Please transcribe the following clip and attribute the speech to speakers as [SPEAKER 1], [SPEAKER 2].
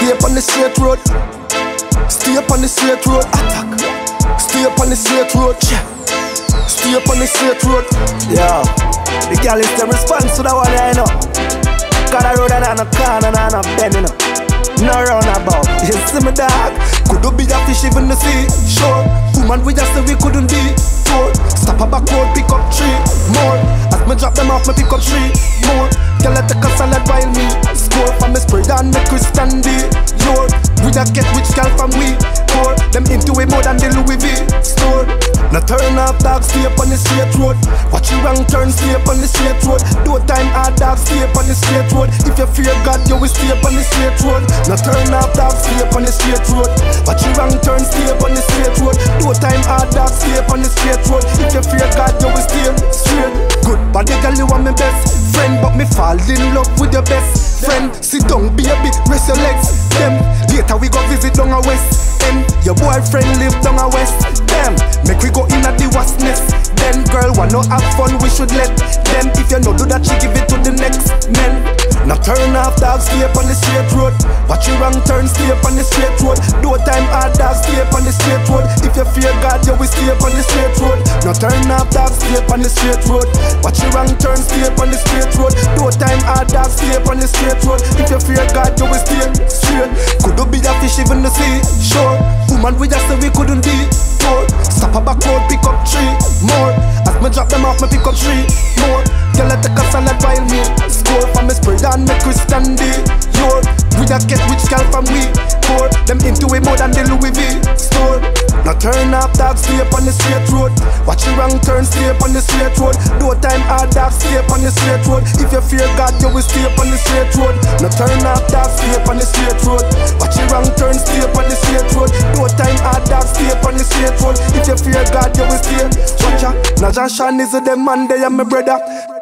[SPEAKER 1] stay up on the straight road. Stay up on the straight road. Attack. Stay up on the straight road. Stay up on the straight road.
[SPEAKER 2] Yo, the girl is the response to that one, I know. Got a road and a corner and a bend, you know. No roundabout. You see me, dog? Could be a fish even the sea. Sure. Woman, we just say we couldn't be. Four. Stop a back road, pick up 3 more. As me drop them off, me pick up 3 more. Girl, I take a salad while me score. From me spread and me Christian D. Lord, we just get rich girl from we poor. Them into it more than the Louis V store. Now turn off, dog, stay up on the straight road. Watch you wrong turn, stay up on the straight road. Do time hard, dog, stay up on the straight road. If you fear God, you will stay up on the straight road. Now turn off, dog, stay up on the straight road. Watch you wrong turn, stay up on the straight road. Do time hard, dog, stay up on the straight road. If you fear God, you will stay straight. Good body girl, you are my best friend, but me fall in love with your best friend. Sit down, baby, rest your legs. Them later we go visit down a west end. Your boyfriend live down a west. Them make we go in at the vastness. Then girl wanna have fun, we should let them. If you no do that, she give it to the next men. Now turn off, dog, stay up on the straight road. Watch you wrong turn, stay up on the straight road. Do time hard, dog, stay up on the straight road. If you fear God, you will stay up on the straight road. Now turn off, dog, stay up on the straight road. Watch you wrong turn, stay up on the straight road. Do time hard, dog, stay up on the straight road. If you fear God, you will stay straight. Could be a fish even the sea shore. Woman, we just say we couldn't be poor. Stop a back road, pick up 3 more. As me drop them off, me pick up 3 more. Girl, I take a salad while me score. From me spread and me Christian D. Lord, we just get rich girl from we poor. Them into it more than the Louis V store. Now turn off, dog, stay up on the straight road. Watch you wrong turn, stay up on the straight road. Do time hard, dog, stay up on the straight road. If you fear God, you will stay up on the straight road. Now turn off, dog, stay up on the straight road. Watch you wrong turn, stay up on the straight road. Do time hard, dog, stay up on the straight road. If you fear God, you will stay. Watch ya, now John Sean is the man, they are my brother.